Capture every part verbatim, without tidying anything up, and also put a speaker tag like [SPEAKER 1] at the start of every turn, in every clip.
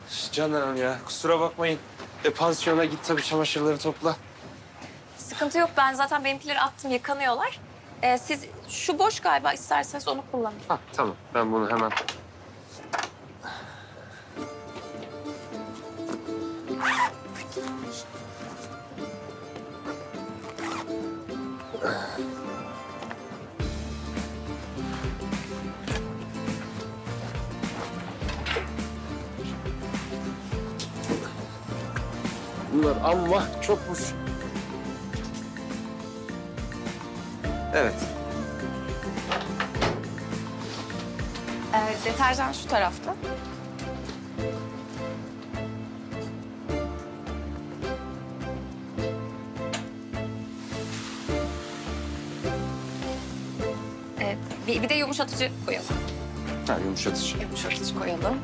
[SPEAKER 1] Canım ya, kusura bakmayın. E, pansiyona git tabii, çamaşırları topla.
[SPEAKER 2] Sıkıntı yok. Ben zaten benimkileri attım, yıkanıyorlar. Ee, siz şu boş galiba, isterseniz onu kullanın.
[SPEAKER 1] Ha, tamam. Ben bunu hemen... Bunlar amma çokmuş. Evet.
[SPEAKER 2] Ee, deterjan şu tarafta. Ee, bir, bir de yumuşatıcı koyalım.
[SPEAKER 1] Ha, yumuşatıcı.
[SPEAKER 2] Yumuşatıcı koyalım.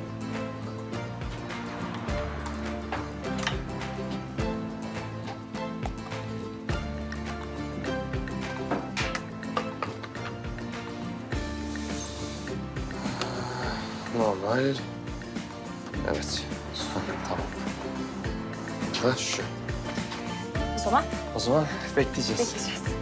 [SPEAKER 1] Normal. Evet. Tamam. Ha, şu.
[SPEAKER 2] O zaman
[SPEAKER 1] O zaman bekleyeceğiz.
[SPEAKER 2] bekleyeceğiz.